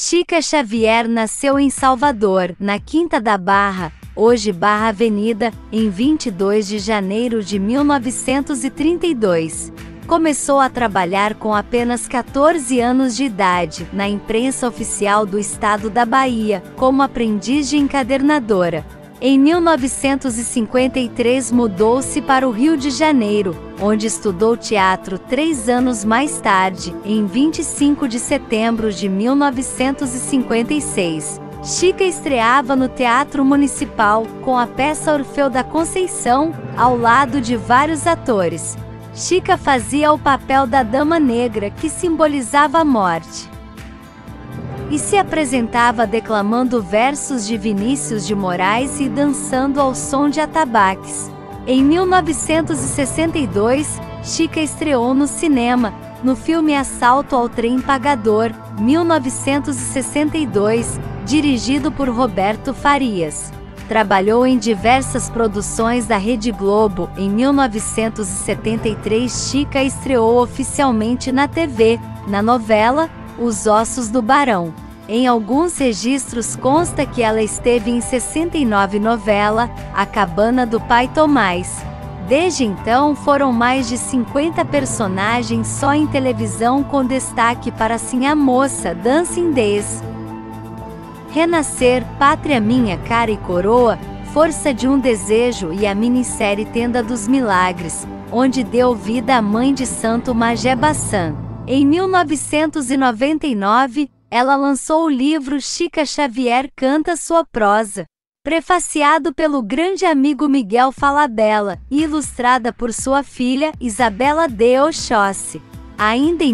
Chica Xavier nasceu em Salvador, na Quinta da Barra, hoje Barra Avenida, em 22 de janeiro de 1932. Começou a trabalhar com apenas 14 anos de idade, na imprensa oficial do estado da Bahia, como aprendiz de encadernadora. Em 1953 mudou-se para o Rio de Janeiro, onde estudou teatro 3 anos mais tarde, em 25 de setembro de 1956. Chica estreava no Teatro Municipal, com a peça Orfeu da Conceição, ao lado de vários atores. Chica fazia o papel da Dama Negra, que simbolizava a morte, e se apresentava declamando versos de Vinícius de Moraes e dançando ao som de atabaques. Em 1962, Chica estreou no cinema, no filme Assalto ao Trem Pagador, 1962, dirigido por Roberto Farias. Trabalhou em diversas produções da Rede Globo. Em 1973, Chica estreou oficialmente na TV, na novela Os Ossos do Barão. Em alguns registros consta que ela esteve em 69 novela, A Cabana do Pai Tomás. Desde então foram mais de 50 personagens só em televisão, com destaque para Sim a Moça, Dancing Days, Renascer, Pátria Minha Cara e Coroa, Força de um Desejo e a minissérie Tenda dos Milagres, onde deu vida à mãe de Santo Magé Bassan. Em 1999, ela lançou o livro Chica Xavier Canta Sua Prosa, prefaciado pelo grande amigo Miguel Falabella e ilustrada por sua filha Isabela de Oxóssi. Ainda em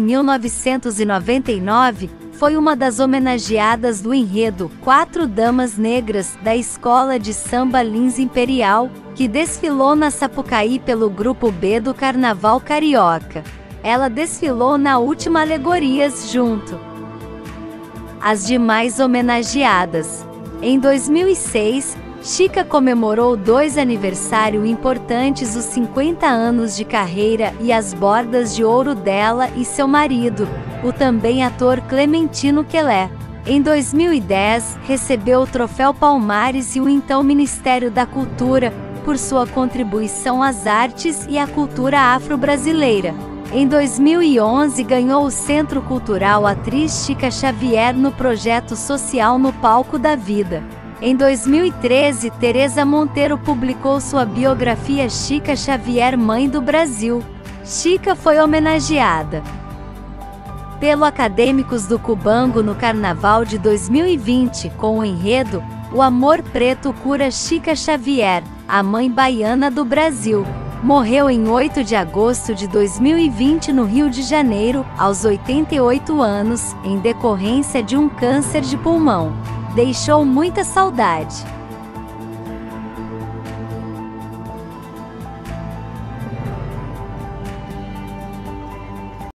1999, foi uma das homenageadas do enredo Quatro Damas Negras da Escola de Samba Lins Imperial, que desfilou na Sapucaí pelo Grupo B do Carnaval Carioca. Ela desfilou na última Alegorias junto às demais homenageadas. Em 2006, Chica comemorou 2 aniversários importantes: os 50 anos de carreira e as bordas de ouro dela e seu marido, o também ator Clementino Quelé. Em 2010, recebeu o Troféu Palmares e o então Ministério da Cultura, por sua contribuição às artes e à cultura afro-brasileira. Em 2011 ganhou o Centro Cultural Atriz Chica Xavier no projeto social No Palco da Vida. Em 2013, Teresa Monteiro publicou sua biografia Chica Xavier, Mãe do Brasil. Chica foi homenageada pelo Acadêmicos do Cubango no Carnaval de 2020, com o enredo O Amor Preto Cura Chica Xavier, a mãe baiana do Brasil. Morreu em 8 de agosto de 2020 no Rio de Janeiro, aos 88 anos, em decorrência de um câncer de pulmão. Deixou muita saudade.